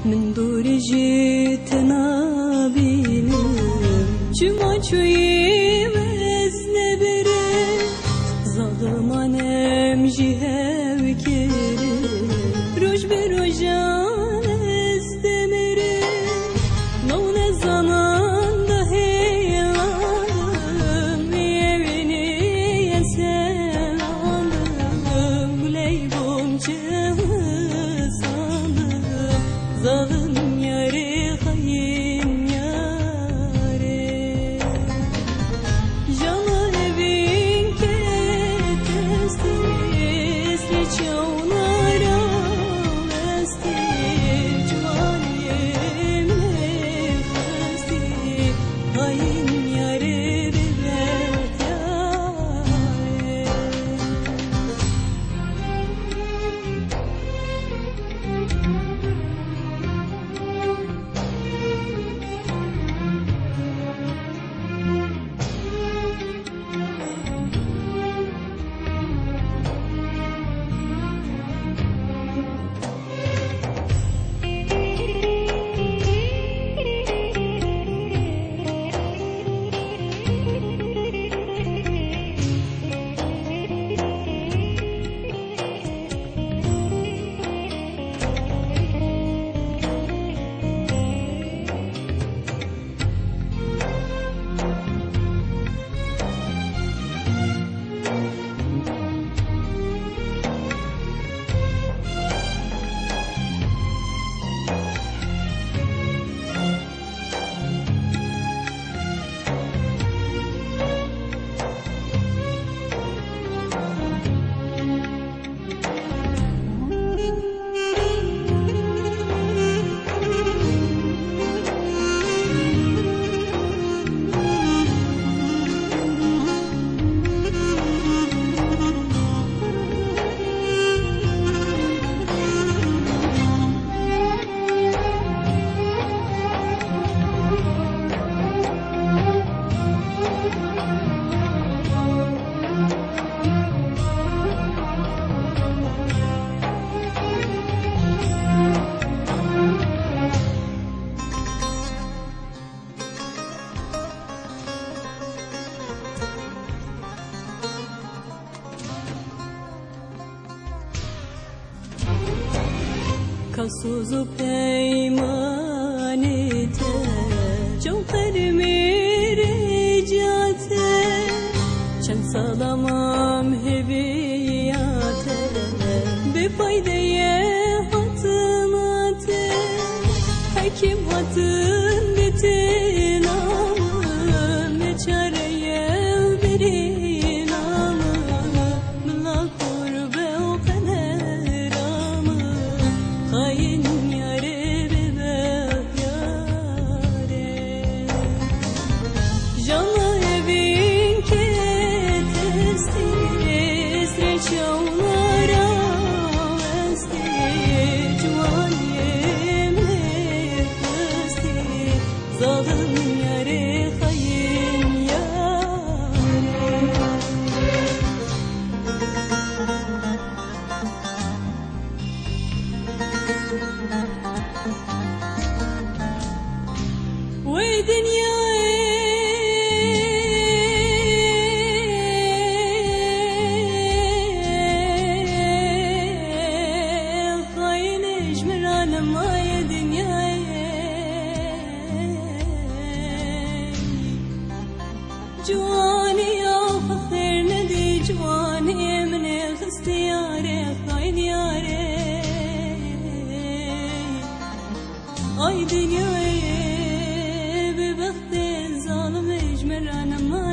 من دوری جیتنا بینم چما چوی وزن بره ظالمانم جیهو کره روش به روشان استمره نون زمان ده هیلانم یوینی یسلانم گلی بوم چه sandım zalim yâre hain yâre jana evin ke testis ne çavlara esti cuaniyem ne hasti hain yâre bebek yâre Kasuz peymanete Cevherimi ricate Çen salamam heviyate Befaydeye hatımate Hekim hatım bitin amım Ne çareye verin amım Mla kurbe o kaner amım hain yâre bebek yâre jana evin ke testis reçavlara esti cuaniyem ne hasti zalim yâre hain yâre ودنياي خاين اجمران ما يا دنياي جواني يا فخر ندي جواني من اختياري خاين ياري اي دنياي ببخت الظالم اجمران ما